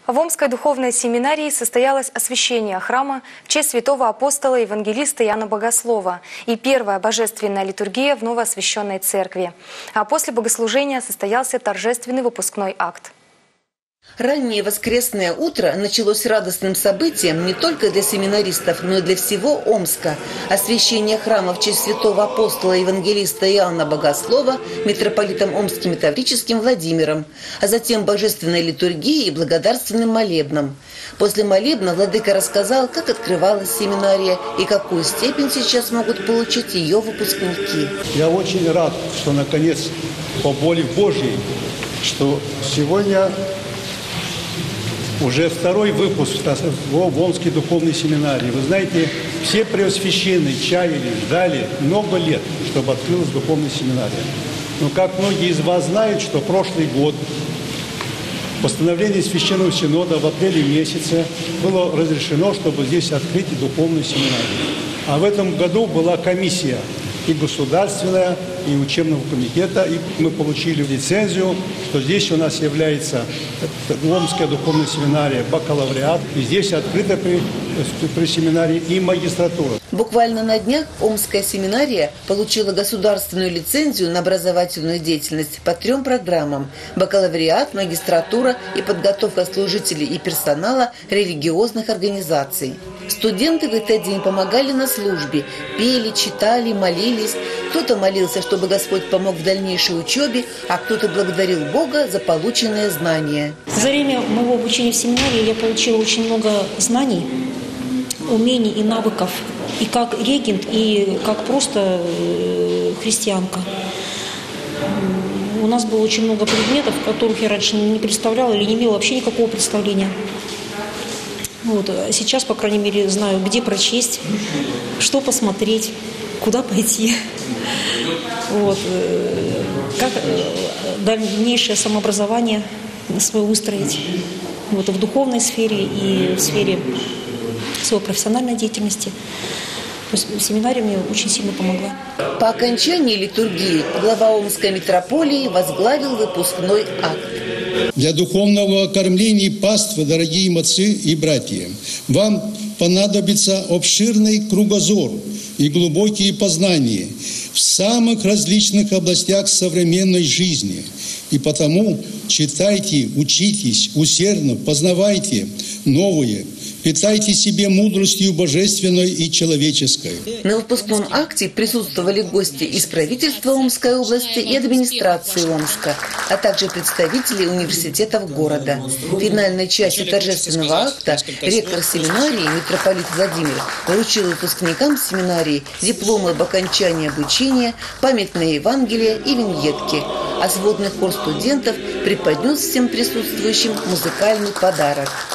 В Омской духовной семинарии состоялось освящение храма в честь святого апостола и евангелиста Иоанна Богослова и первая божественная литургия в новоосвященной церкви. А после богослужения состоялся торжественный выпускной акт. Раннее воскресное утро началось радостным событием не только для семинаристов, но и для всего Омска. Освящение храма в честь святого апостола и евангелиста Иоанна Богослова митрополитом Омским и Таврическим Владимиром, а затем божественной литургией и благодарственным молебном. После молебна владыка рассказал, как открывалась семинария и какую степень сейчас могут получить ее выпускники. Я очень рад, что наконец по воле Божьей, что сегодня уже второй выпуск в Омской духовной семинарии. Вы знаете, все преосвященные чаяли, ждали много лет, чтобы открылась духовная семинария. Но как многие из вас знают, что прошлый год постановлением Священного Синода в апреле месяце было разрешено, чтобы здесь открыть духовную семинарию. А в этом году была комиссия и государственная, и учебного комитета, и мы получили лицензию, что здесь у нас является Омская духовная семинария, бакалавриат, и здесь открыта при семинарии и магистратура. Буквально на днях Омская семинария получила государственную лицензию на образовательную деятельность по 3 программам: бакалавриат, магистратура и подготовка служителей и персонала религиозных организаций. Студенты в этот день помогали на службе, пели, читали, молились. Кто-то молился, чтобы Господь помог в дальнейшей учебе, а кто-то благодарил Бога за полученные знания. За время моего обучения в семинарии я получила очень много знаний, умений и навыков, и как регент, и как просто христианка. У нас было очень много предметов, которых я раньше не представляла или не имела вообще никакого представления. Вот. Сейчас, по крайней мере, знаю, где прочесть, что посмотреть, куда пойти. Вот. Как дальнейшее самообразование свое выстроить вот, в духовной сфере и в сфере своей профессиональной деятельности. То есть семинария мне очень сильно помогла. По окончании литургии глава Омской митрополии возглавил выпускной акт. Для духовного кормления паствы, дорогие отцы и братья, вам понадобится обширный кругозор и глубокие познания в самых различных областях современной жизни. И потому читайте, учитесь, усердно познавайте новое, питайте себе мудростью божественной и человеческой. На выпускном акте присутствовали гости из правительства Омской области и администрации Омска, а также представители университетов города. В финальной части торжественного акта ректор семинарии митрополит Владимир вручил выпускникам семинарии дипломы об окончании обучения, памятные Евангелия и виньетки, а сводный хор студентов преподнес всем присутствующим музыкальный подарок.